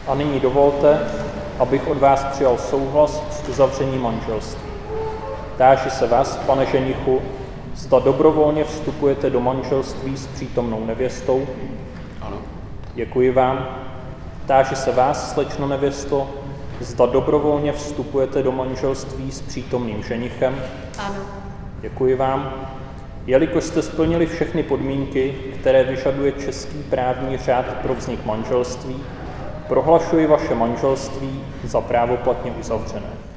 A nyní dovolte, abych od vás přijal souhlas s uzavřením manželství. Táži se vás, pane ženichu, zda dobrovolně vstupujete do manželství s přítomnou nevěstou? Ano. Děkuji vám. Táži se vás, slečno nevěsto, zda dobrovolně vstupujete do manželství s přítomným ženichem? Ano. Děkuji vám. Jelikož jste splnili všechny podmínky, které vyžaduje český právní řád pro vznik manželství, prohlašuji vaše manželství za právoplatně uzavřené.